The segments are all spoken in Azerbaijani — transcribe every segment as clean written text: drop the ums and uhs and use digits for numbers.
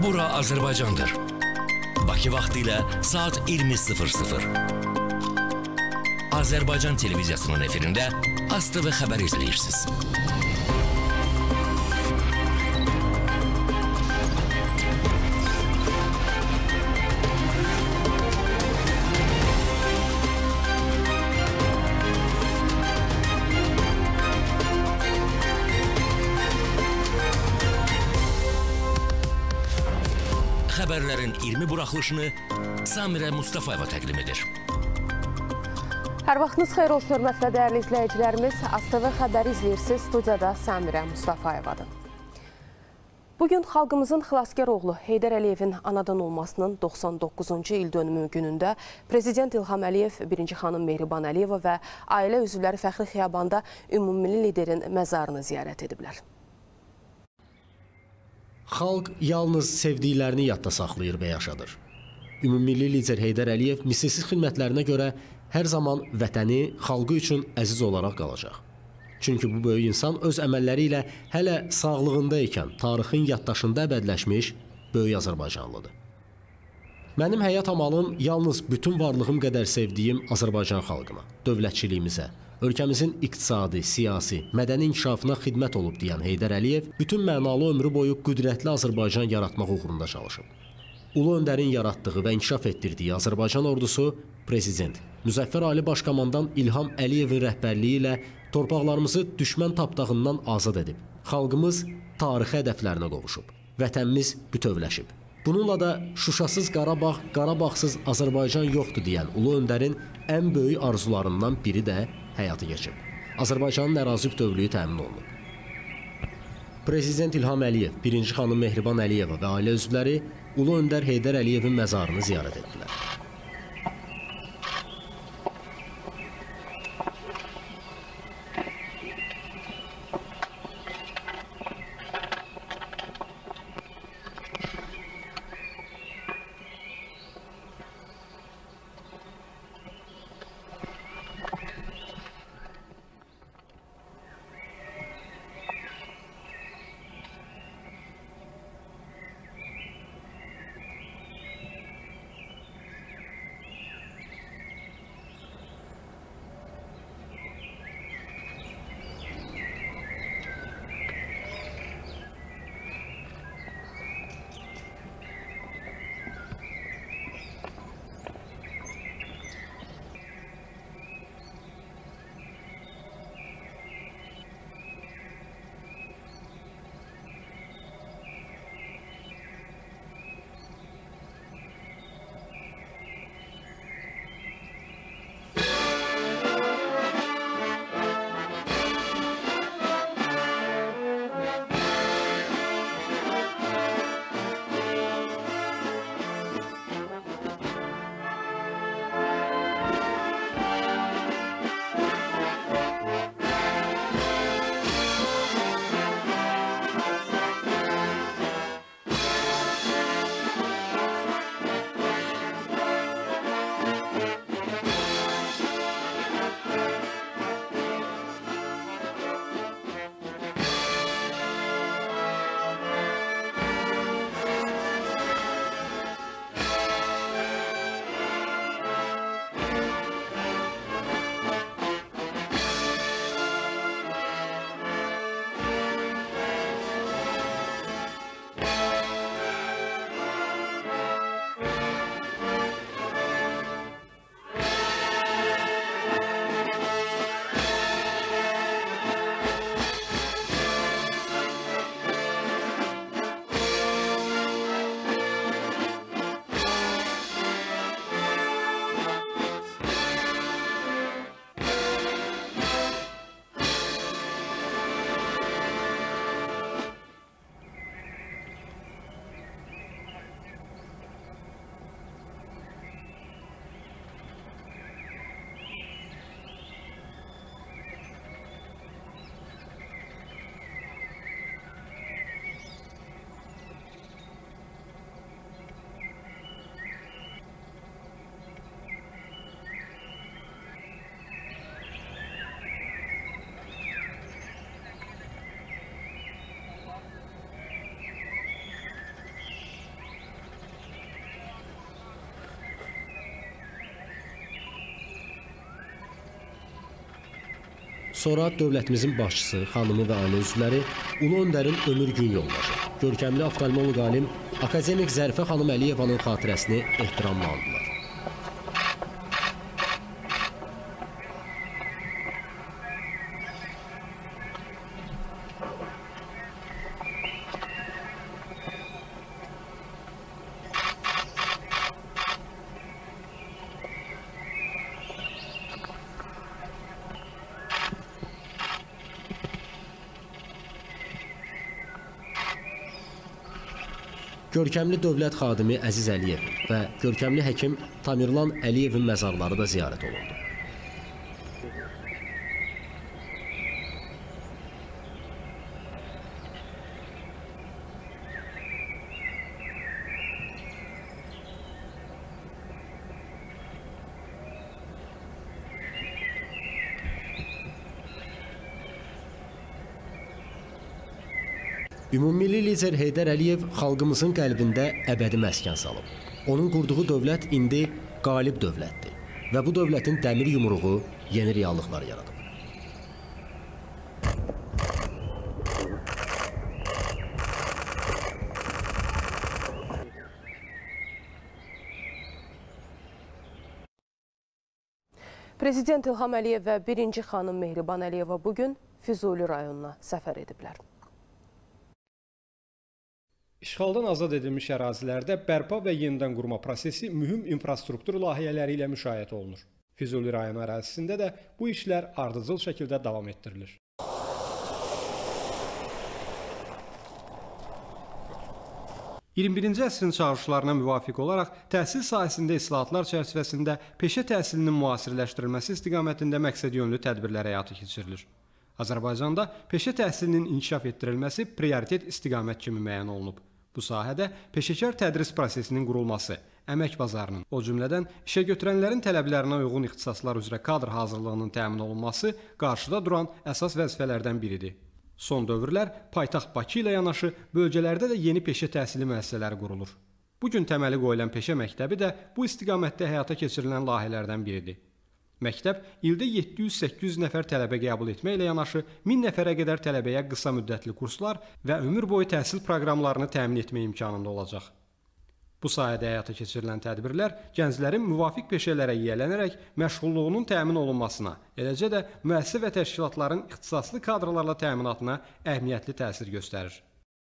Bura Azərbaycandır. Bakı vaxtı ilə saat 20:00. Azərbaycan televiziyasının efirində ASTV xəbər izləyirsiniz. Xəbərlərin 20 buraxılışını Samirə Mustafayeva təqdim edir. Hər vaxtınız xeyir olsun, hörmətlə dəyərli izləyicilərimiz. ASTV xəbəri izləyirsiniz. Studiyada Samirə Mustafayevadır. Bugün xalqımızın xilaskar oğlu Heydər Əliyevin anadan olmasının 99-cu il dönümü günündə Prezident İlham Əliyev, birinci xanım Mehriban Əliyeva və ailə üzvləri Fəxri Xiyabanda ümummilli liderin məzarını ziyarət ediblər. Xalq yalnız sevdiklərini yadda saxlayır və yaşadır. Ümummilli lider Heydər Əliyev misilsiz xidmətlərinə görə hər zaman vətəni, xalqı üçün əziz olaraq qalacaq. Çünki bu böyük insan öz əməlləri ilə hələ sağlığında ikən tarixin yaddaşında əbədləşmiş böyük Azərbaycanlıdır. Mənim həyat amalım yalnız bütün varlığım qədər sevdiyim Azərbaycan xalqına, dövlətçiliyimizə, ölkəmizin iqtisadi, siyasi, mədəni inkişafına xidmət olub deyən Heydər Əliyev bütün mənalı ömrü boyu qüdrətli Azərbaycan yaratmaq uğrunda çalışıb. Ulu öndərin yaratdığı və inkişaf etdirdiyi Azərbaycan ordusu Prezident, Müzəffər Ali Başkomandan İlham Əliyevin rəhbərliyi ilə torpaqlarımızı düşmən tapdağından azad edib. Xalqımız tarixi hədəflərinə qovuşub. Vətənimiz bütövləşib. Bununla da Şuşasız Qarabağ, Qarabağsız Azərbaycan yoxdur deyən Ulu öndərin ən böyük arzularından biri də həyatı keçib. Azərbaycanın ərazi bütövlüyü təmin olunub. Prezident İlham Əliyev, birinci xanım Mehriban Əliyeva və ailə üzvləri Ulu öndər Heydər Əliyevin məzarını ziyarət etdilər. Sonra dövlətimizin başçısı, xanımı və ailə üzvləri Ulu Öndərin ömür gün yoldaşı, görkəmli oftalmoloq alim akademik Zərifə xanım Əliyevanın xatirəsini ehtiramla andılar. Görkəmli dövlət xadimi Əziz Əliyev və görkəmli həkim Tamirlan Əliyevin məzarları da ziyarət olundu. Ümummilli lider Heydər Əliyev xalqımızın qəlbində əbədi məskən salıb. Onun qurduğu dövlət indi qalib dövlətdir və bu dövlətin dəmir yumruğu yeni reallıqlar yaradıb. Prezident İlham Əliyev və birinci xanım Mehriban Əliyeva bugün Füzuli rayonuna səfər ediblər. İşğaldan azad edilmiş ərazilərdə bərpa və yenidən qurma prosesi mühüm infrastruktur layihələri ilə müşahidə olunur. Füzuli rayonu ərazisində də bu işlər ardıcıl şəkildə davam etdirilir. –21-ci əsrin çağırışlarına müvafiq olaraq təhsil sahəsində islahatlar çərçivəsində peşə təhsilinin müasirləşdirilməsi istiqamətində məqsədyönlü tədbirlər həyata keçirilir. Azərbaycanda peşə təhsilinin inkişaf etdirilməsi prioritet istiqamət kimi müəyyən olunub. Bu sahədə peşəkar tədris prosesinin qurulması, əmək bazarının, o cümlədən işə götürənlərin tələblərinə uyğun ixtisaslar üzrə kadr hazırlığının təmin olunması qarşıda duran əsas vəzifələrdən biridir. Son dövrlər paytaxt Bakı ilə yanaşı bölgələrdə də yeni peşə təhsili müəssisələri qurulur. Bugün təməli qoyulan peşə məktəbi də bu istiqamətdə həyata keçirilən layihələrdən biridir. Məktəb ildə 700-800 nəfər tələbə qəbul etməklə yanaşı 1000 nəfərə qədər tələbəyə qısa müddətli kurslar və ömür boyu təhsil proqramlarını təmin etmə imkanında olacaq. Bu sahədə həyata keçirilən tədbirlər gənclərin müvafiq peşələrə yiyələnərək məşğulluğunun təmin olunmasına, eləcə də müəssisə və təşkilatların ixtisaslı kadrlarla təminatına əhəmiyyətli təsir göstərir.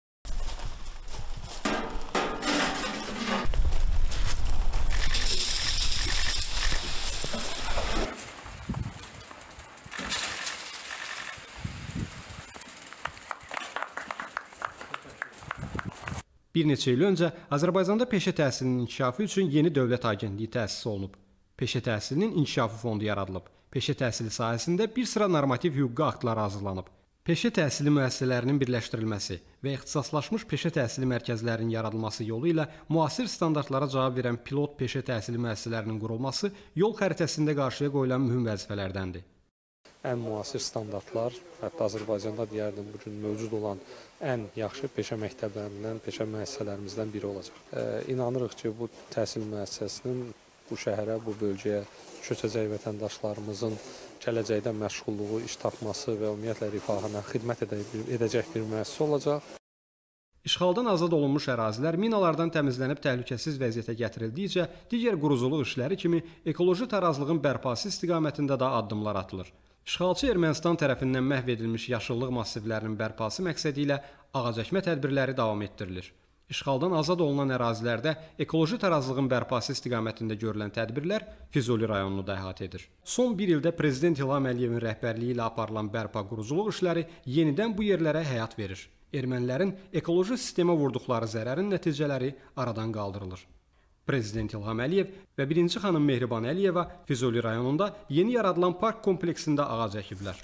Bir neçə il öncə Azərbaycanda peşə təhsilinin inkişafı üçün yeni dövlət agentliyi təsis olunub. Peşə təhsilinin inkişafı fondu yaradılıb. Peşə təhsili sahəsində bir sıra normativ hüquqi aktlar hazırlanıb. Peşə təhsili müəssisələrinin birləşdirilməsi və ixtisaslaşmış peşə təhsili mərkəzlərinin yaradılması yolu ilə müasir standartlara cavab verən pilot peşə təhsili müəssisələrinin qurulması yol xəritəsində qarşıya qoyulan mühüm vəzifələrdəndir. Ən müasir standartlar, hətta Azərbaycanda deyərdim, bugün mövcud olan ən yaxşı peşə məktəblərindən, peşə müəssisələrimizdən biri olacaq. İnanırıq ki, bu təhsil müəssisəsinin bu şəhərə, bu bölgəyə köçəcək vətəndaşlarımızın gələcəkdə məşğulluğu, iş tapması və ümumiyyətlə rifahına xidmət edəcək bir müəssisə olacaq. İşğaldan azad olunmuş ərazilər minalardan təmizlənib təhlükəsiz vəziyyətə gətirildikcə digər quruculuq işləri kimi ekoloji tarazlığın bərpası istiqamətində də addımlar atılır. İşğalçı Ermənistan tərəfindən məhv edilmiş yaşıllıq massivlərinin bərpası məqsədi ilə ağac əkmə tədbirləri davam etdirilir. İşğaldan azad olunan ərazilərdə ekoloji tarazlığın bərpası istiqamətində görülən tədbirlər Füzuli rayonunu da əhatə edir. Son bir ildə Prezident İlham Əliyevin rəhbərliyi ilə aparılan bərpa quruculuq işləri yenidən bu yerlərə həyat verir. Ermənilərin ekoloji sistemə vurduqları zərərin nəticələri aradan qaldırılır. Prezident İlham Əliyev və birinci xanım Mehriban Əliyeva Füzuli rayonunda yeni yaradılan park kompleksində ağac əkiblər.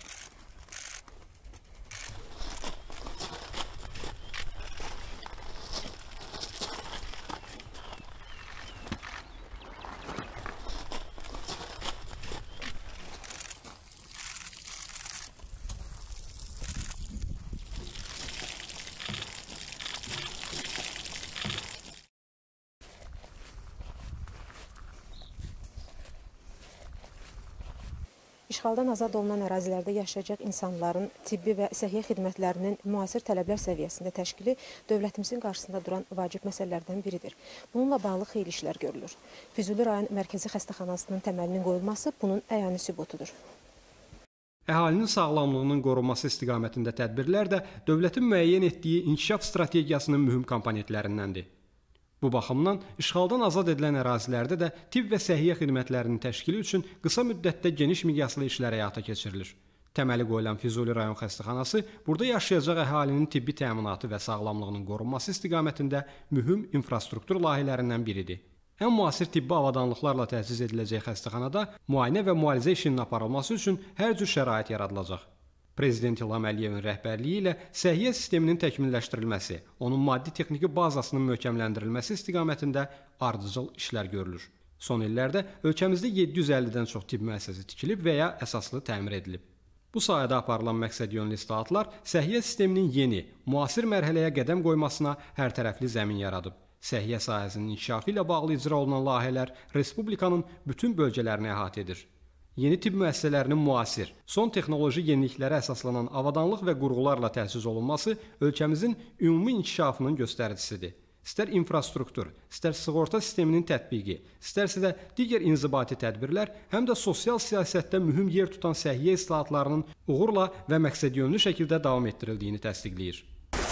işğaldan azad olunan ərazilərdə yaşayacaq insanların tibbi və səhiyyə xidmətlərinin müasir tələblər səviyyəsində təşkili dövlətimizin qarşısında duran vacib məsələlərdən biridir. Bununla bağlı xeyli işlər görülür. Füzuli rayon mərkəzi xəstəxanasının təməlinin qoyulması bunun əyani sübutudur. Əhalinin sağlamlığının qorunması istiqamətində tədbirlər də dövlətin müəyyən etdiyi inkişaf strategiyasının mühüm komponentlərindəndir. Bu baxımdan işğaldan azad edilən ərazilərdə də tibb və səhiyyə xidmətlərinin təşkili üçün qısa müddətdə geniş miqyaslı işlər həyata keçirilir. Təməli qoyulan Füzuli rayon xəstəxanası burada yaşayacaq əhalinin tibbi təminatı və sağlamlığının qorunması istiqamətində mühüm infrastruktur layihələrindən biridir. Ən müasir tibbi avadanlıqlarla təchiz ediləcək xəstəxanada müayinə və müalicə işinin aparılması üçün hər cür şərait yaradılacaq. Prezident İlham Əliyevin rəhbərliyi ilə səhiyyə sisteminin təkmilləşdirilməsi, onun maddi-texniki bazasının möhkəmləndirilməsi istiqamətində ardıcıl işlər görülür. Son illərdə ölkəmizdə 750-dən çox tibb müəssisəsi tikilib və ya əsaslı təmir edilib. Bu sayədə aparılan məqsədyönlü islahatlar səhiyyə sisteminin yeni, müasir mərhələyə qədəm qoymasına hərtərəfli zəmin yaradıb. Səhiyyə sahəsinin inkişafı ilə bağlı icra olunan layihələr Respublikanın bütün bölgələrini əhatə edir. Yeni tibb müəssisələrinin müasir, son texnoloji yeniliklərə əsaslanan avadanlıq və qurğularla təchiz olunması ölkəmizin ümumi inkişafının göstəricisidir. İstər infrastruktur, istər sığorta sisteminin tətbiqi, istərsə də digər inzibati tədbirlər, həm də sosial siyasətdə mühüm yer tutan səhiyyə islahatlarının uğurla və məqsədyönlü şəkildə davam etdirildiyini təsdiqləyir.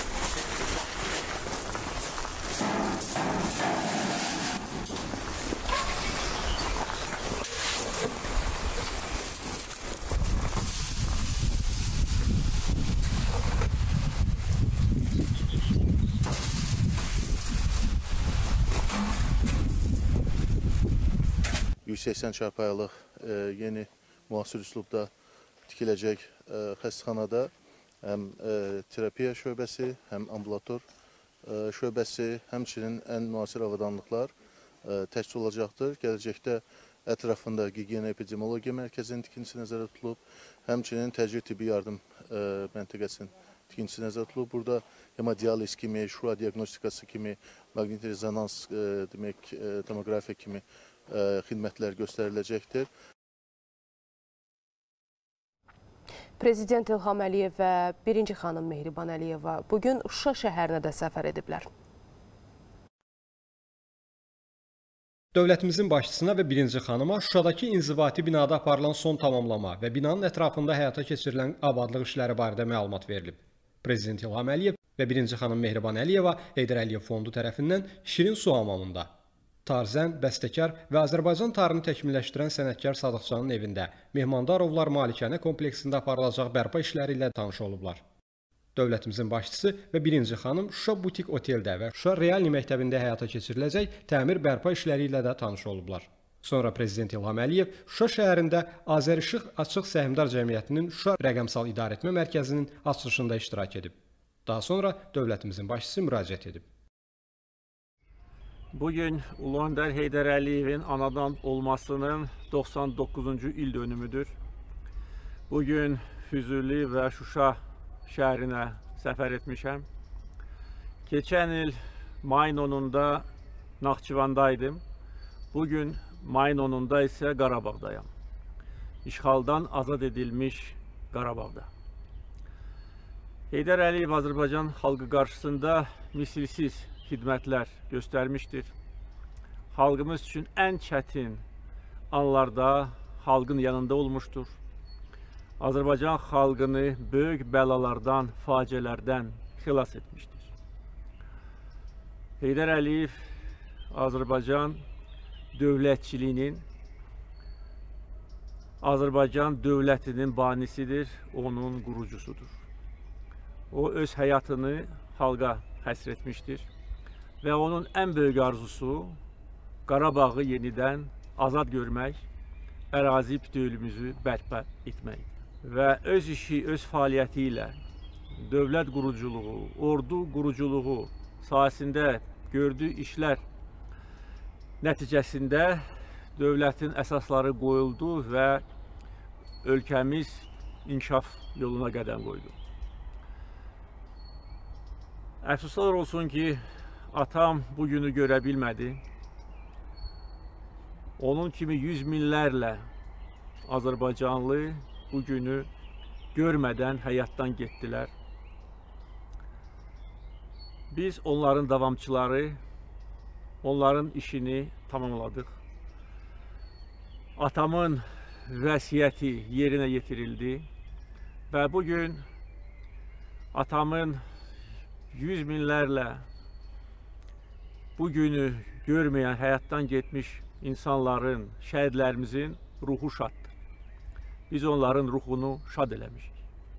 çarpayılıq yeni müasir üslubda tikiləcək xəstəxanada həm terapiya şöbəsi, həm ambulator şöbəsi, həmçinin ən müasir avadanlıqlar təşkil olacaqdır. Gələcəkdə ətrafında gigiyena epidemiologiya mərkəzinin tikintisi nəzərdə tutulub, həmçinin təcili tibbi yardım məntəqəsinin tikintisi nəzərdə tutulub. Burada hemodializ kimi, şura diaqnostikası kimi, maqnit rezonans, demək, tomoqrafiya kimi xidmətlər göstəriləcəkdir. Prezident İlham Əliyev və birinci xanım Mehriban Əliyeva bugün Şuşa şəhərinə də səfər ediblər. Dövlətimizin başçısına və birinci xanıma Şuşadakı inzibati binada aparılan son tamamlama və binanın ətrafında həyata keçirilən abadlıq işləri barədə məlumat verilib. Prezident İlham Əliyev və birinci xanım Mehriban Əliyeva Heydər Əliyev fondu tərəfindən Şirin su hamamında, tarzən, bəstəkar və Azərbaycan tarını təkmilləşdirən sənətkar Sadıqcanın evində Mehmandarovlar malikanə kompleksində aparılacaq bərpa işləri ilə tanış olublar. Dövlətimizin başçısı və birinci xanım Şuşa Butik Oteldə və Şuşa Realni məktəbində həyata keçiriləcək təmir bərpa işləri ilə də tanış olublar. Sonra Prezident İlham Əliyev Şuşa şəhərində Azərişıq Açıq Səhmdar Cəmiyyətinin Şuşa Rəqəmsal İdarəetmə Mərkəzinin açılışında iştirak edib. Daha sonra dövlətimizin başçısı müraciət edib. Bugün Ulu Öndər Heydər Əliyevin anadan olmasının 99-cu il dönümüdür. Bugün Füzuli və Şuşa şəhərinə səfər etmişəm. Keçən il mayın 10-da Naxçıvandaydım. Bugün mayın 10-da isə Qarabağdayam. İşğaldan azad edilmiş Qarabağda. Heydər Əliyev Azərbaycan xalqı qarşısında misilsiz xidmətlər göstərmişdir. Xalqımız üçün ən çətin anlarda xalqın yanında olmuşdur. Azərbaycan xalqını böyük bəlalardan, faciələrdən xilas etmişdir. Heydər Əliyev Azərbaycan dövlətçiliyinin, Azərbaycan dövlətinin banisidir, onun qurucusudur. O öz həyatını xalqa həsr etmişdir. Və onun ən böyük arzusu Qarabağı yenidən azad görmək, ərazi bütövlüyümüzü bərpa etmək. Və öz işi, öz fəaliyyəti ilə dövlət quruculuğu, ordu quruculuğu sahəsində gördüyü işlər nəticəsində dövlətin əsasları qoyuldu və ölkəmiz inkişaf yoluna qədəm qoydu. Əfsuslar olsun ki, atam bu günü görə bilmədi. Onun kimi yüz minlərlə azərbaycanlı bu günü görmədən həyatdan getdilər. Biz onların davamçıları, onların işini tamamladıq. Atamın vəsiyyəti yerinə yetirildi və bugün atamın yüz minlərlə bu günü görməyən, həyatdan getmiş insanların, şəhidlərimizin ruhu şaddır. Biz onların ruhunu şad eləmişik.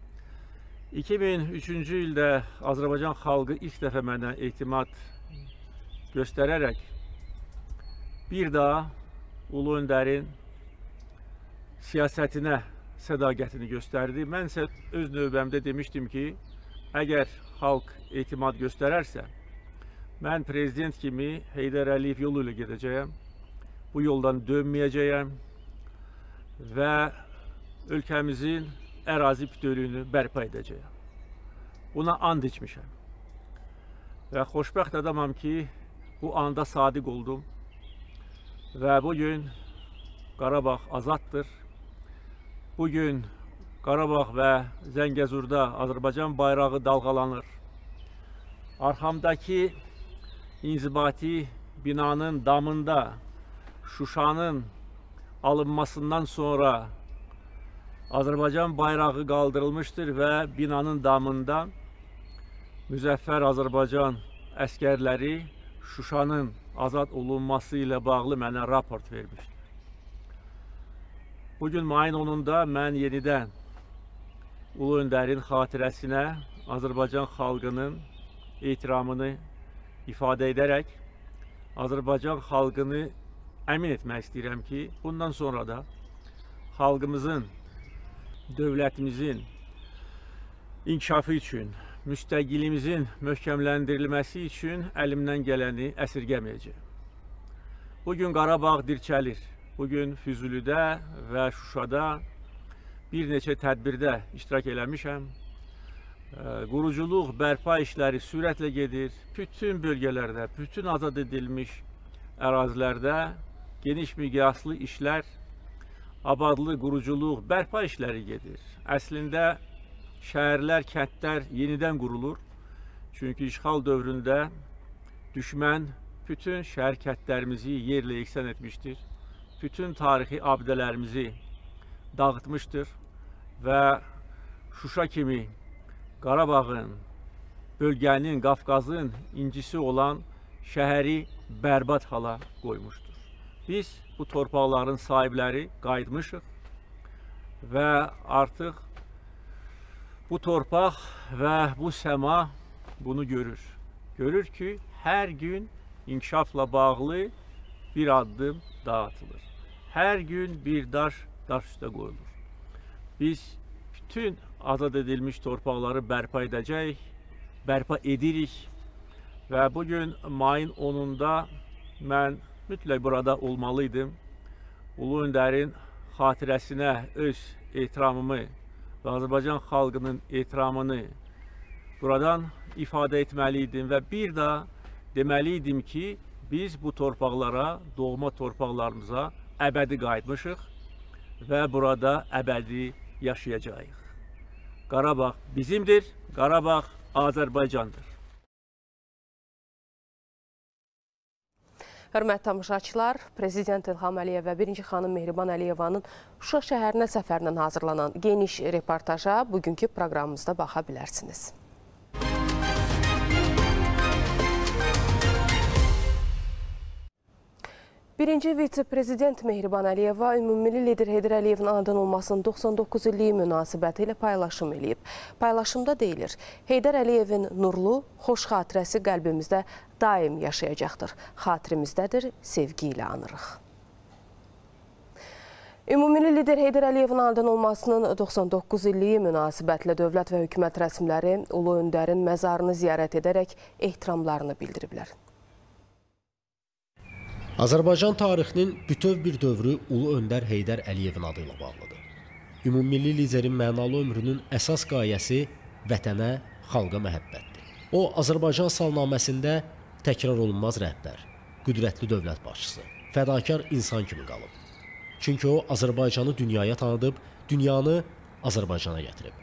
2003-cü ildə Azərbaycan xalqı ilk dəfə mənə etimad göstərərək bir daha Ulu Öndərin siyasətinə sədaqətini göstərdi. Mən isə öz növbəmdə demişdim ki, əgər xalq etimad göstərərsə, mən prezident kimi Heydər Əliyev yolu ilə gedəcəyəm, bu yoldan dönməyəcəyəm və ölkəmizin ərazi bütövlüyünü bərpa edəcəyəm. Buna and içmişəm. Və xoşbəxt adamam ki, bu anda sadiq oldum və bugün Qarabağ azaddır. Bugün Qarabağ və Zəngəzurda Azərbaycan bayrağı dalğalanır. Arxamdakı inzibati binanın damında Şuşanın alınmasından sonra Azərbaycan bayrağı qaldırılmışdır və binanın damında Müzəffər Azərbaycan əskərləri Şuşanın azad olunması ilə bağlı mənə raport vermişdir. Bugün mayın 10-da mən yenidən Ulu Öndərin xatirəsinə Azərbaycan xalqının ehtiramını ifadə edərək Azərbaycan xalqını əmin etmək istəyirəm ki, bundan sonra da xalqımızın, dövlətimizin inkişafı üçün, müstəqillimizin möhkəmləndirilməsi üçün əlimdən gələni əsirgəməyəcəm. Bugün Qarabağ dirçəlir. Bugün Füzulidə və Şuşada bir neçə tədbirdə iştirak eləmişəm. Quruculuq, bərpa işləri sürətlə gedir. Bütün bölgələrdə, bütün azad edilmiş ərazilərdə geniş miqyaslı işlər, abadlı, quruculuq, bərpa işləri gedir. Əslində şəhərlər, kəndlər yenidən qurulur. Çünki işğal dövründə düşmən bütün şəhər kəndlərimizi yerlə yeksan etmişdir. Bütün tarixi abidələrimizi dağıtmışdır və Şuşa kimi Qarabağın, bölgənin, Qafqazın incisi olan şəhəri bərbad hala qoymuşdur. Biz bu torpaqların sahibləri qayıtmışıq və artıq bu torpaq və bu səma bunu görür. Görür ki, hər gün inkişafla bağlı bir addım daha atılır. Hər gün bir daş üstə qoyulur. Biz bütün azad edilmiş torpaqları bərpa edəcəyik, bərpa edirik və bugün mayın 10-da mən mütləq burada olmalıydım. Ulu Öndərin xatirəsinə öz ehtiramımı və Azərbaycan xalqının ehtiramını buradan ifadə etməliydim və bir daha deməliydim ki, biz bu torpaqlara, doğma torpaqlarımıza əbədi qayıtmışıq və burada əbədi yaşayacağıq. Qarabağ bizimdir, Qarabağ Azərbaycandır. Hörmətli tamaşaçılar, Prezident İlham Əliyev və 1-ci xanım Mehriban Əliyevanın Şuşa şəhərinə səfərindən hazırlanan geniş reportaja bugünkü proqramımızda baxa bilərsiniz. Birinci vitse-prezident Mehriban Əliyeva ümummilli lider Heydər Əliyevin anadan olmasının 99 illiyi münasibəti ilə paylaşım eləyib. Paylaşımda deyilir, Heydər Əliyevin nurlu, xoş xatirəsi qəlbimizdə daim yaşayacaqdır. Xatirimizdədir, sevgi ilə anırıq. Ümummilli lider Heydər Əliyevin anadan olmasının 99 illiyi münasibətlə dövlət və hökumət rəsmiləri Ulu Öndərin məzarını ziyarət edərək ehtiramlarını bildiriblər. Azərbaycan tarixinin bütöv bir dövrü Ulu Öndər Heydər Əliyevin adı ilə bağlıdır. Ümummilli liderin mənalı ömrünün əsas qayəsi vətənə, xalqa məhəbbətdir. O, Azərbaycan salnaməsində təkrar olunmaz rəhbər, qüdrətli dövlət başçısı, fədakar insan kimi qalıb. Çünki o Azərbaycanı dünyaya tanıdıb, dünyanı Azərbaycana gətirib.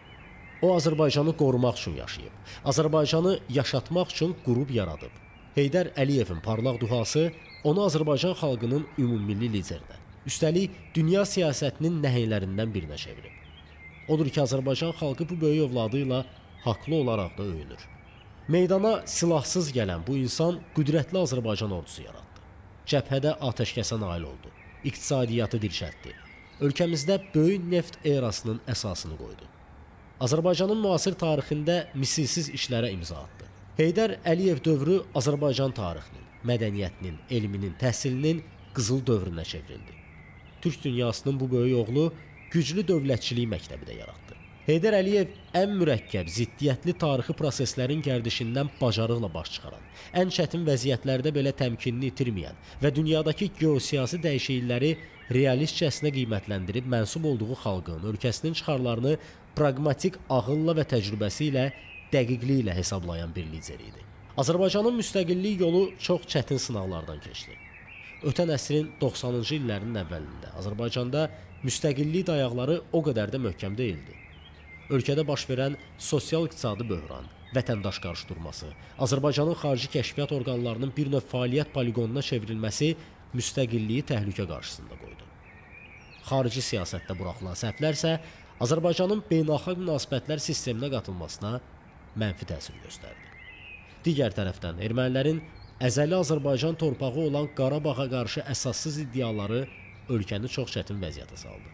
O Azərbaycanı qorumaq üçün yaşayıb, Azərbaycanı yaşatmaq üçün qurub yaradıb. Heydər Əliyevin parlaq duhası onu Azərbaycan xalqının ümumilli liderinə, üstəlik dünya siyasətinin nəhənglərindən birinə çevirib. Odur ki, Azərbaycan xalqı bu böyük övladı ilə haqlı olaraq da öyünür. Meydana silahsız gələn bu insan qüdrətli Azərbaycan ordusu yaratdı. Cəbhədə atəşkəsə nail oldu, iqtisadiyyatı dirçəltdi. Ölkəmizdə böyük neft erasının əsasını qoydu. Azərbaycanın müasir tarixində misilsiz işlərə imza atdı. Heydər Əliyev dövrü Azərbaycan tarixinin, mədəniyyətinin, elminin, təhsilinin qızıl dövrünə çevrildi. Türk dünyasının bu böyük oğlu güclü dövlətçilik məktəbi də yaratdı. Heydər Əliyev ən mürəkkəb, ziddiyyətli tarixi proseslərin gərdişindən bacarıqla baş çıxaran, ən çətin vəziyyətlərdə belə təmkinini itirməyən və dünyadakı geosiyasi dəyişiklikləri realistcəsinə qiymətləndirib mənsub olduğu xalqın, ölkəsinin çıxarlarını praqmatik ağılla və təcrübəsi ilə, dəqiqliyi ilə hesablayan bir lider idi. Azərbaycanın müstəqillik yolu çox çətin sınaqlardan keçdi. Ötən əsrin 90-cı illərinin əvvəlində Azərbaycanda müstəqillik dayaqları o qədər də möhkəm deyildi. Ölkədə baş verən sosial-iqtisadi böhran, vətəndaş qarşıdurması, Azərbaycanın xarici kəşfiyyat orqanlarının bir növ fəaliyyət poligonuna çevrilməsi müstəqilliyi təhlükə qarşısında qoydu. Xarici siyasətdə buraxılan səhvlər isə Azərbaycanın beynəlxalq münasibətlər sisteminə qatılmasına mənfi təsir göstərdi. Digər tərəfdən ermənilərin əzəli Azərbaycan torpağı olan Qarabağa qarşı əsassız iddiaları ölkəni çox çətin vəziyyətə saldı.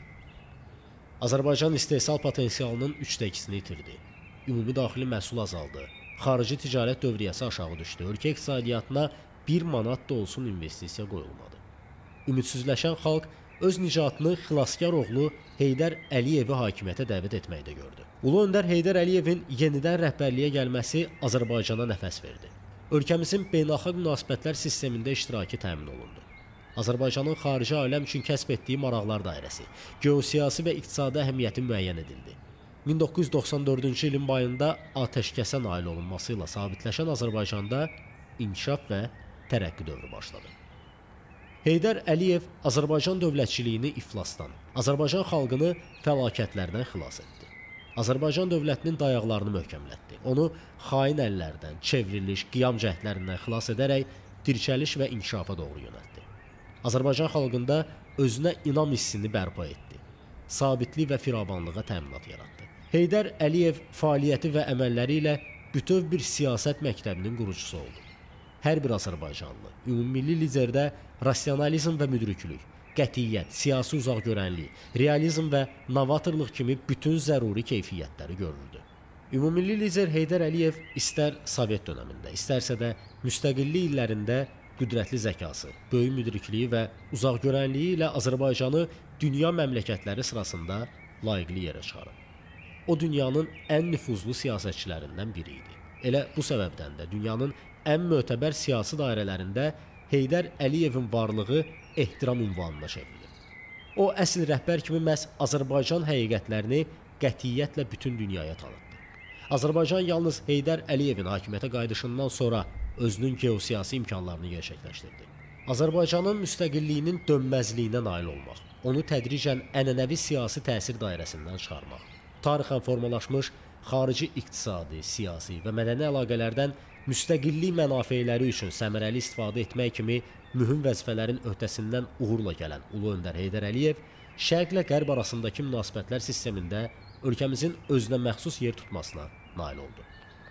Azərbaycan istehsal potensialının 3/2-ni itirdi. Ümumi daxili məhsul azaldı. Xarici ticarət dövriyyəsi aşağı düşdü. Ölkə iqtisadiyyatına 1 manat da olsun investisiya qoyulmadı. Ümidsizləşən xalq öz nicatını xilaskar oğlu Heydər Əliyevi hakimiyyətə dəvət etməkdə gördü. Ulu öndər Heydər Əliyevin yenidən rəhbərliyə gəlməsi Azərbaycana nəfəs verdi. Ölkəmizin beynəlxalq münasibətlər sistemində iştirakı təmin olundu. Azərbaycanın xarici aləm üçün kəsb etdiyi maraqlar dairəsi, geosiyasi və iqtisadi əhəmiyyəti müəyyən edildi. 1994-cü ilin bayında atəşkəsə nail olunması ilə sabitləşən Azərbaycanda inkişaf və tərəqqi dövrü başladı. Heydər Əliyev Azərbaycan dövlətçiliyini iflasdan, Azərbaycan xalqını fəlakətlərdən xilas etdi. Azərbaycan dövlətinin dayaqlarını möhkəmlətdi. Onu xain əllərdən, çevriliş, qiyam cəhdlərindən xilas edərək dirçəliş və inkişafa doğru yönəltdi. Azərbaycan xalqında özünə inam hissini bərpa etdi. Sabitlik və firavanlığa təminat yaratdı. Heydər Əliyev fəaliyyəti və əməlləri ilə bütöv bir siyasət məktəbinin qurucusu oldu. Hər bir Azərbaycanlı, ümumilli liderdə rasionalizm və müdriklük, qətiyyət, siyasi uzaqgörənlik, realizm və novatorluq kimi bütün zəruri keyfiyyətləri görürdü. Ümumilli lider Heydər Əliyev istər Sovet dönəmində, istərsə də müstəqillik illərində qüdrətli zəkası, böyük müdrikliyi və uzaqgörənliyi ilə Azərbaycanı dünya məmləkətləri sırasında layiqli yerə çıxarıb. O, dünyanın ən nüfuzlu siyasətçilərindən biri idi. Elə bu səbəbdən də dünyanın ən mötəbər siyasi dairələrində Heydər Əliyevin varlığı ehtiram ünvanına çevrilir. O, əsl rəhbər kimi məhz Azərbaycan həqiqətlərini qətiyyətlə bütün dünyaya tanıtdı. Azərbaycan yalnız Heydər Əliyevin hakimiyyətə qayıdışından sonra özünün geosiyasi imkanlarını gerçəkləşdirdi. Azərbaycanın müstəqilliyinin dönməzliyinə nail olmaq, onu tədricən ənənəvi siyasi təsir dairəsindən çıxarmaq, tarixən formalaşmış xarici iqtisadi, siyasi və mədəni əlaqələrdən müstəqillik mənafeləri üçün səmərəli istifadə etmək kimi mühüm vəzifələrin öhdəsindən uğurla gələn Ulu öndər Heydər Əliyev şərqlə qərb arasındakı münasibətlər sistemində ölkəmizin özünə məxsus yer tutmasına nail oldu.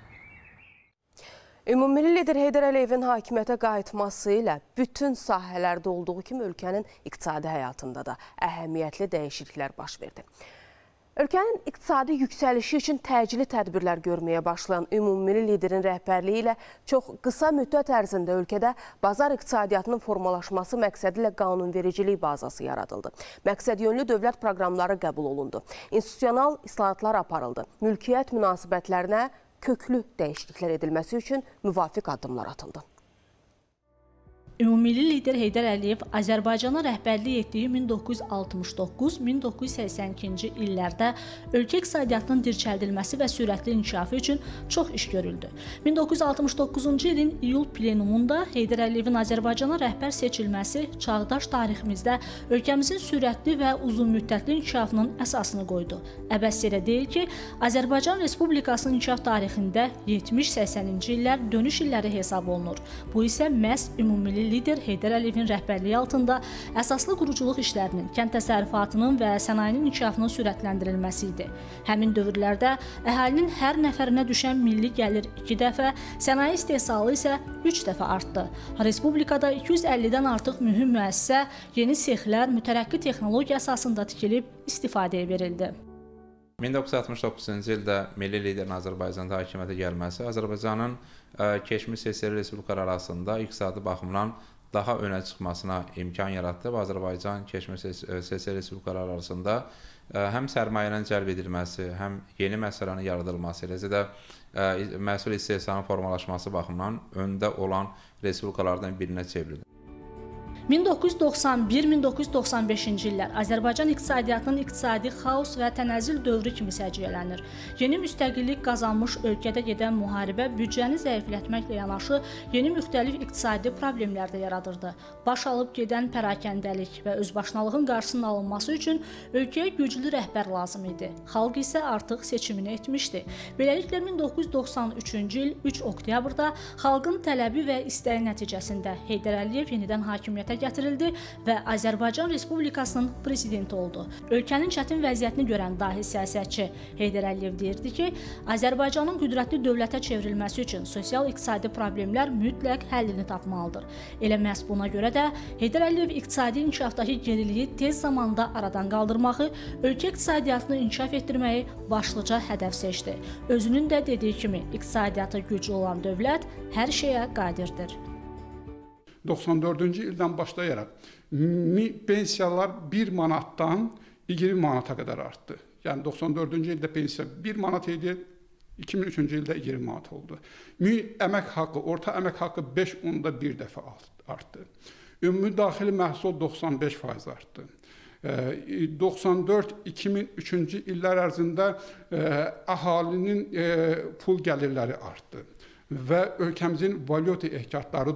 Ümumilli lider Heydər Əliyevin hakimiyyətə qayıtması ilə bütün sahələrdə olduğu kimi ölkənin iqtisadi həyatında da əhəmiyyətli dəyişikliklər baş verdi. Ölkənin iqtisadi yüksəlişi üçün təcili tədbirlər görməyə başlayan ümumilli liderin rəhbərliyi ilə çox qısa müddət ərzində ölkədə bazar iqtisadiyyatının formalaşması məqsədi ilə qanunvericilik bazası yaradıldı. Məqsədyönlü dövlət proqramları qəbul olundu. İnstitusional islahatlar aparıldı. Mülkiyyət münasibətlərinə köklü dəyişikliklər edilməsi üçün müvafiq addımlar atıldı. Ümummilli lider Heydər Əliyev Azərbaycana rəhbərlik etdiyi 1969-1982-ci illərdə ölkə iqtisadiyyatının dirçəldilməsi və sürətli inkişafı üçün çox iş görüldü. 1969-cu ilin iyul plenumunda Heydər Əliyevin Azərbaycana rəhbər seçilməsi çağdaş tariximizdə ölkəmizin sürətli və uzunmüddətli inkişafının əsasını qoydu. Əbəs yerə deyil ki, Azərbaycan Respublikasının inkişaf tarixində 70-80-ci illər dönüş illəri hesab olunur. Bu isə məhz ümummilli lider Heydər Əliyevin rəhbərliyi altında əsaslı quruculuq işlərinin, kənd təsərrüfatının və sənayenin inkişafının sürətləndirilməsi idi. Həmin dövrlərdə əhalinin hər nəfərinə düşən milli gəlir 2 dəfə, sənaye istehsalı isə 3 dəfə artdı. Respublikada 250-dən artıq mühüm müəssisə, yeni sexlər, mütərəqqi texnologiya əsasında tikilib istifadəyə verildi. 1969-cu ildə milli liderin Azərbaycanda hakimiyyətə gəlməsi Azərbaycanın keçmiş SSR respublikaları arasında iqtisadi baxımdan daha önə çıxmasına imkan yaratdı və Azərbaycan keçmiş SSR respublikaları arasında həm sərmayənin cəlb edilməsi, həm yeni müəssisələrin yaradılması, eləcə də məhsul istehsalının formalaşması baxımından öndə olan respublikalardan birinə çevrildi. 1991-1995-ci illər Azərbaycan iqtisadiyyatının iqtisadi xaos və tənəzzül dövrü kimi səciyyələnir. Yeni müstəqillik qazanmış ölkədə gedən müharibə büdcəni zəiflətməklə yanaşı yeni müxtəlif iqtisadi problemlər də yaradırdı. Baş alıb gedən pərakəndəlik və özbaşınalığın qarşısının alınması üçün ölkəyə güclü rəhbər lazım idi. Xalq isə artıq seçimini etmişdi. Beləliklə 1993-cü il 3 oktyabrda xalqın tələbi və istəyi nəticəsində Heydər Əliyev yenidən hakimiyyətə gətirildi və Azərbaycan Respublikasının prezidenti oldu. Ölkənin çətin vəziyyətini görən dahi siyasətçi Heydər Əliyev deyirdi ki, Azərbaycanın qüdrətli dövlətə çevrilməsi üçün sosial-iqtisadi problemlər mütləq həllini tapmalıdır. Elə məhz buna görə də Heydər Əliyev iqtisadi inkişafdakı geriliyi tez zamanda aradan qaldırmağı, ölkə iqtisadiyyatını inkişaf etdirməyi başlıca hədəf seçdi. Özünün də dediyi kimi, iqtisadiyyatı güclü olan dövlət hər şeyə qadirdir. 94-cü ildən başlayaraq pensiyalar 1 manatdan 20 manata qədər artdı. Yəni 94-cü ildə pensiya 1 manat idi, 2003-cü ildə 20 manat oldu. Əmək haqqı, orta əmək haqqı 5,1 dəfə artdı. Ümumi daxili məhsul 95% artdı. 94-2003-cü illər ərzində əhalinin pul gəlirləri artdı və ölkəmizin valyuta ehtiyatları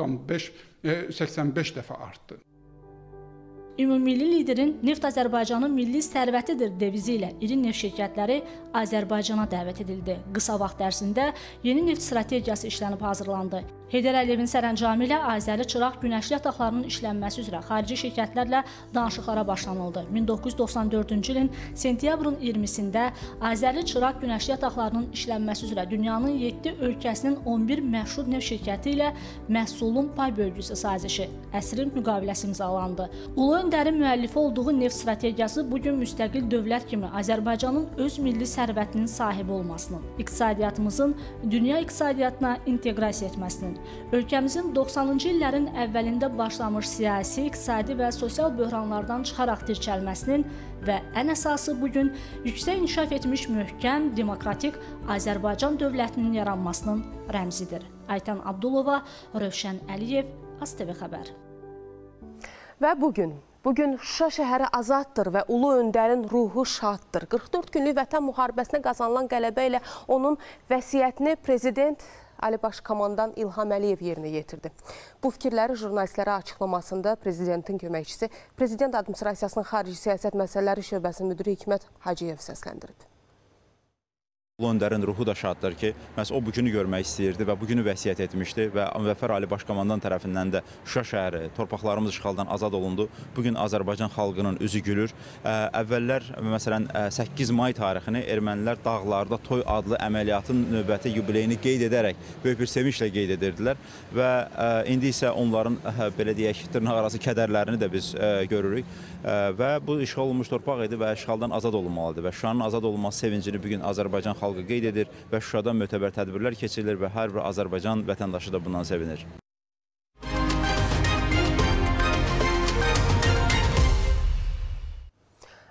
85 dəfə artdı. Ümummilli liderin neft Azərbaycanın milli sərvətidir devizi ilə iri neft şirkətləri Azərbaycana dəvət edildi. Qısa vaxt ərzində yeni neft strategiyası işlənib hazırlandı. Heydər Əliyevin sərəncamı ilə Azəri Çıraq günəşli yataqlarının işlənməsi üzrə xarici şirkətlərlə danışıqlara başlanıldı. 1994-cü ilin sentyabrın 20-sində Azəri Çıraq günəşli yataqlarının işlənməsi üzrə dünyanın 7 ölkəsinin 11 məşhur neft şirkəti ilə məhsulun pay bölgüsü sazişi, əsrin müqaviləsi imzalandı. Ulu Öndərin müəllifi olduğu neft strategiyası bugün müstəqil dövlət kimi Azərbaycanın öz milli sərvətinin sahibi olmasının, iqtisadiyyatımızın dünya iqtisadiyyatına inteqrasiya etməsinin, ölkəmizin 90-cı illərin əvvəlində başlamış siyasi, iqtisadi və sosial böhranlardan çıxaraq dirçəlməsinin və ən əsası bugün yüksək inkişaf etmiş möhkəm, demokratik Azərbaycan dövlətinin yaranmasının rəmzidir. Aytan Abdulova, Rövşən Əliyev, AzTV xəbər. Və bugün Şuşa şəhəri azaddır və Ulu Öndərin ruhu şaddır. 44 günlük vətən müharibəsinə qazanılan qələbə ilə onun vəsiyyətini prezident Ali Baş Komandan İlham Əliyev yerinə yetirdi. Bu fikirləri jurnalistlərə açıqlamasında prezidentin köməkçisi, Prezident Administrasiyasının Xarici Siyasət Məsələləri Şöbəsinin müdiri Hikmət Hacıyev səsləndirib. Ulu Öndərin ruhu da şaddır ki, məhz o bugünü görmək istəyirdi və bugünü vəsiyyət etmişdi və Müvəffər Ali Baş Komandan tərəfindən də Şuşa şəhəri, torpaqlarımız işğaldan azad olundu. Bugün Azərbaycan xalqının üzü gülür. Əvvəllər, məsələn, 8 may tarixini ermənilər Dağlarda Toy adlı əməliyyatın növbəti yubileyini qeyd edərək böyük bir sevinclə qeyd edirdilər və indi isə onların, belə deyək, dırnaq arası kədərlərini də biz görürük və bu işğal olunmuş torpaq idi və işğaldan azad olunmalıdır və Şuşanın azad olunması sevincini bugün Azərbaycan xalqı qeyd edir və Şuşada mötəbər tədbirlər keçirilir və hər bir Azərbaycan vətəndaşı da bundan sevinir.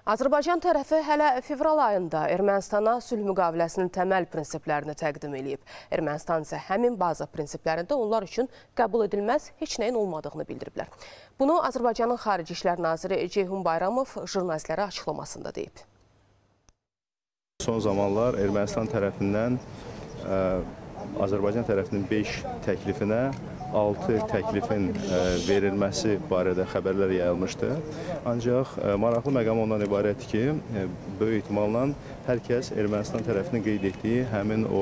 Azərbaycan tərəfi hələ fevral ayında Ermənistana sülh müqaviləsinin təməl prinsiplərini təqdim edib. Ermənistan isə həmin baza prinsiplərində onlar üçün qəbul edilməz heç nəyin olmadığını bildiriblər. Bunu Azərbaycanın Xarici İşlər Naziri Ceyhun Bayramov jurnalistlərə açıqlamasında deyib. Son zamanlar Ermənistan tərəfindən Azərbaycan tərəfinin 5 təklifinə 6 təklifin verilməsi barədə xəbərlər yayılmışdı. Ancaq maraqlı məqam ondan ibarətdir ki, böyük ehtimalla hər kəs Ermənistan tərəfinin qeyd etdiyi həmin o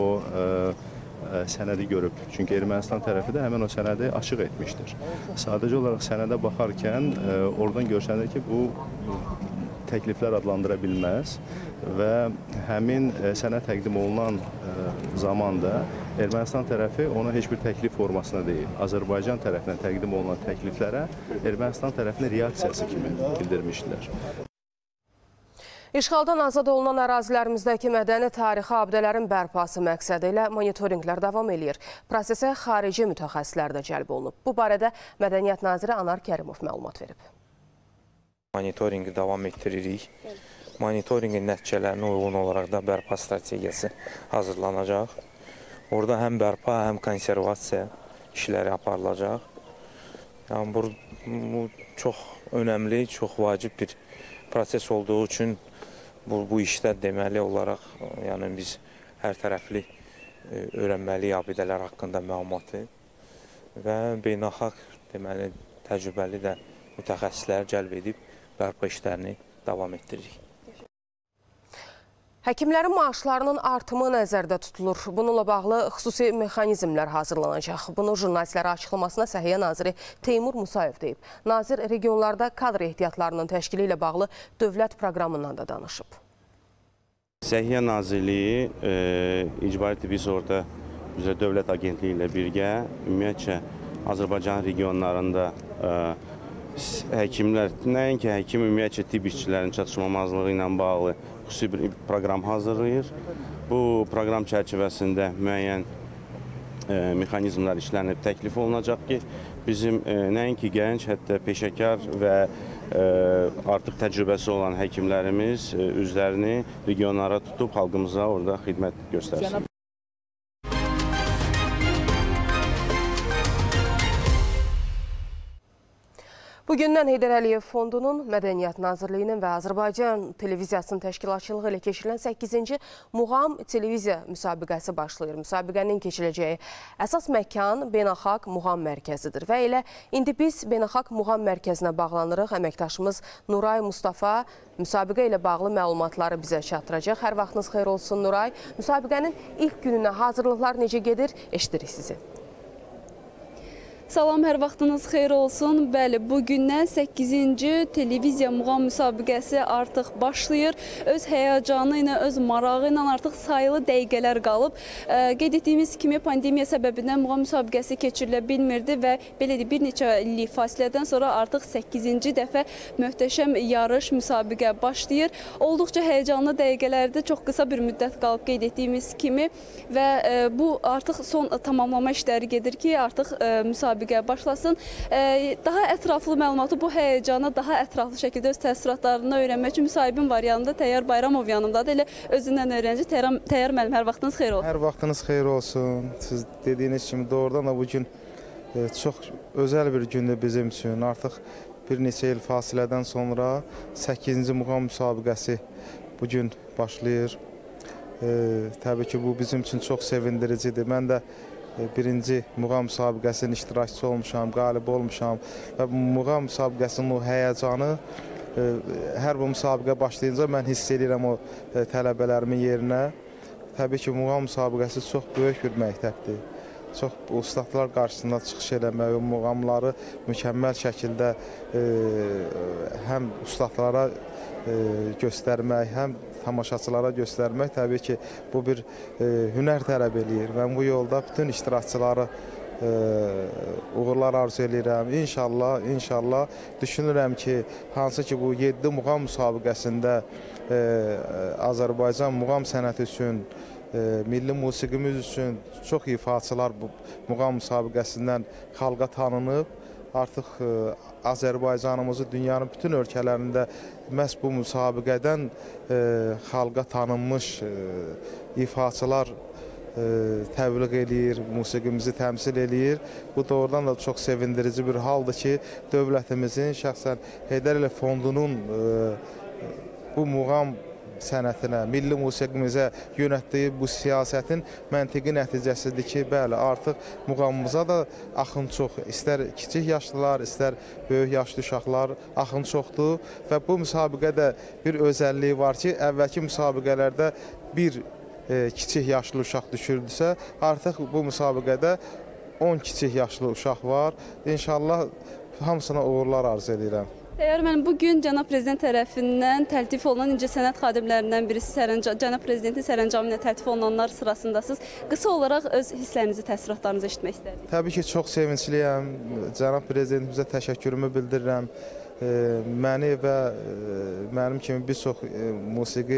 sənədi görüb. Çünki Ermənistan tərəfi də həmin o sənədi açıq etmişdir. Sadəcə olaraq sənədə baxarkən oradan görsənir ki, bu təkliflər adlandıra bilməz və həmin sənəd təqdim olunan zamanda Ermənistan tərəfi ona heç bir təklif formasına deyil, Azərbaycan tərəfindən təqdim olunan təkliflərə Ermənistan tərəfinin reaksiyası kimi bildirmişdilər. İşğaldan azad olunan ərazilərimizdəki mədəni tarixi abidələrin bərpası məqsədi ilə monitorinqlər davam edir. Prosesə xarici mütəxəssislər də cəlb olunub. Bu barədə Mədəniyyət Naziri Anar Kərimov məlumat verib. Monitorinqi davam etdiririk. Monitorinqin nəticələrinə uyğun olaraq da bərpa strategiyası hazırlanacaq. Orada həm bərpa, həm konservasiya işləri aparılacaq. Yəni, bu çox önəmli, çox vacib bir proses olduğu üçün bu işdə deməli olaraq biz hər tərəfli öyrənməliyik abidələr haqqında məlumatı və beynəlxalq deməli təcrübəli də mütəxəssislər cəlb edib bərpa işlərini davam etdiririk. Həkimlərin maaşlarının artımı nəzərdə tutulur. Bununla bağlı xüsusi mexanizmlər hazırlanacaq. Bunu jurnalistlərə açıqlamasına Səhiyyə Naziri Teymur Musayev deyib. Nazir regionlarda kadr ehtiyatlarının təşkili ilə bağlı dövlət proqramından da danışıb. Səhiyyə Nazirliyi İcbari Tibbi Sığorta üzrə Dövlət Agentliyi ilə birgə ümumiyyətcə Azərbaycan regionlarında həkimlər, nəinki həkim, ümumiyyətcə tibb işçilərinin çatışmamazlığı ilə bağlı xüsusi bir proqram hazırlayır. Bu proqram çərçivəsində müəyyən mexanizmlər işlənib təklif olunacaq ki, bizim nəinki gənc, hətta peşəkar və artıq təcrübəsi olan həkimlərimiz üzlərini regionlara tutub xalqımıza orada xidmət göstərsin. Bugündən Heydər Əliyev Fondunun, Mədəniyyət Nazirliyinin və Azərbaycan Televiziyasının təşkilatçılığı ilə keçirilən 8-ci Muğam televiziya müsabiqəsi başlayır. Müsabiqənin keçiriləcəyi əsas məkan Beynəlxalq Muğam Mərkəzidir və elə indi biz Beynəlxalq Muğam Mərkəzinə bağlanırıq. Əməkdaşımız Nuray Mustafa müsabiqə ilə bağlı məlumatları bizə çatdıracaq. Hər vaxtınız xeyir olsun Nuray. Müsabiqənin ilk gününə hazırlıqlar necə gedir? Eşidirik sizi. Salam, hər vaxtınız xeyir olsun. Bəli, bugündən 8-ci televiziya muğam müsabiqəsi artıq başlayır. Öz həyəcanı ilə, öz marağı ilə artıq sayılı dəqiqələr qalıb. Qeyd etdiyimiz kimi pandemiya səbəbindən muğam müsabiqəsi keçirilə bilmirdi və belə bir neçə illik fasilədən sonra artıq 8-ci dəfə möhtəşəm yarış, müsabiqə başlayır. Olduqca həyəcanlı dəqiqələrdə çox qısa bir müddət qalıb qeyd etdiyimiz kimi və bu artıq son tamamlama işləri gedir ki, artıq müsabiqə başlasın. Daha ətraflı məlumatı, bu həyəcana daha ətraflı şəkildə öz təəssüratlarını öyrənmək üçün müsahibim var yanımda. Təyyar Bayramov yanımdadır. Elə özündən öyrənci. Təyyar müəllim, hər vaxtınız xeyir olsun. Hər vaxtınız xeyir olsun. Siz dediyiniz kimi doğrudan da bugün çox özəl bir gündür bizim üçün. Artıq bir neçə il fasilədən sonra 8-ci muğam müsabiqəsi bugün başlayır. Təbii ki, bu bizim üçün çox sevindiricidir. Mən də birinci muğam müsabiqəsinin iştirakçısı olmuşam, qalib olmuşam və muğam müsabiqəsinin o həyəcanı hər bu müsabiqə başlayınca mən hiss edirəm o tələbələrimin yerinə. Təbii ki, muğam müsabiqəsi çox böyük bir məktəbdir. Çox ustadlar qarşısında çıxış eləmək, o muğamları mükəmməl şəkildə həm ustadlara göstərmək, həm tamaşaçılara göstərmək təbii ki, bu bir hünər tələb eləyir. Mən bu yolda bütün iştirakçıları uğurlar arzu edirəm. İnşallah düşünürəm ki, hansı ki bu 7 muğam müsabiqəsində Azərbaycan muğam sənəti üçün, milli musiqimiz üçün çox ifaçılar bu muğam müsabiqəsindən xalqa tanınıb. Artıq Azərbaycanımızı dünyanın bütün ölkələrində məhz bu müsabiqədən xalqa tanınmış ifaçılar təbliğ eləyir, musiqimizi təmsil eləyir. Bu doğrudan da çox sevindirici bir haldır ki, dövlətimizin, şəxsən Heydər Əliyev Fondunun bu muğam sənətinə, milli musiqimizə yönətdiyi bu siyasətin məntiqi nəticəsidir ki, bəli, artıq muğamımıza da axın çox. İstər kiçik yaşlılar, istər böyük yaşlı uşaqlar axın çoxdur və bu müsabiqədə bir özəlliyi var ki, əvvəlki müsabiqələrdə bir kiçik yaşlı uşaq düşürdüsə, artıq bu müsabiqədə 10 kiçik yaşlı uşaq var. İnşallah hamısına uğurlar arzu edirəm. Dəyər müəllim, bugün Cənab Prezident tərəfindən təltif olunan incəsənət xadimlərindən birisi Cənab Prezidentin sərəncamı ilə təltif olunanlar sırasındasınız. Qısa olaraq öz hisslərinizi, təəssüratlarınızı eşitmək istərdim. Təbii ki, çox sevincliyəm. Cənab Prezidentimizə təşəkkürümü bildirirəm. Məni və mənim kimi bir çox musiqi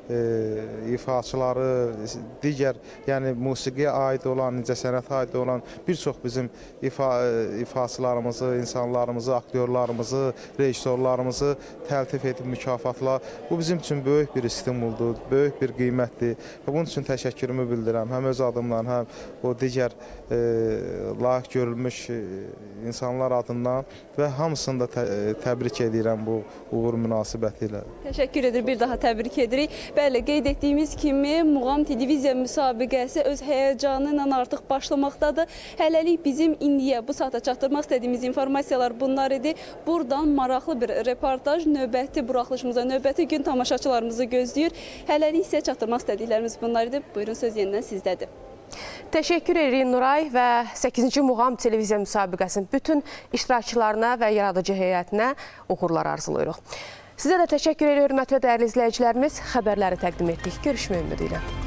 ifaçıları, digər, yəni musiqiyə aid olan, incəsənətə aid olan bir çox bizim ifaçılarımızı, insanlarımızı, aktyorlarımızı, rejissorlarımızı təltif edib mükafatla. Bu bizim üçün böyük bir stimuldur, böyük bir qiymətdir və bunun üçün təşəkkürümü bildirirəm. Həm öz adımdan, həm o digər layiq görülmüş insanlar adından və hamısını da təbrik edirəm bu uğur münasibəti ilə. Təşəkkür edir, bir daha təbrik edirik. Bəli, qeyd etdiyimiz kimi muğam televiziya müsabiqəsi öz həyəcanı ilə artıq başlamaqdadır. Hələlik bizim indiyə bu saata çatdırmaq istədiyimiz informasiyalar bunlar idi. Buradan maraqlı bir reportaj növbəti buraxılışımıza, növbəti gün tamaşaçılarımızı gözləyir. Hələlik isə çatdırmaq istədiklərimiz bunlar idi. Buyurun, söz yenidən sizdədir. Təşəkkür edirik Nuray və 8-ci Muğam televiziya müsabiqəsinin bütün iştirakçılarına və yaradıcı heyətinə uğurlar arzulayırıq. Sizə də təşəkkür edirik, hörmətli və dəyərli izləyicilərimiz. Xəbərləri təqdim etdik. Görüşmək ümidi ilə.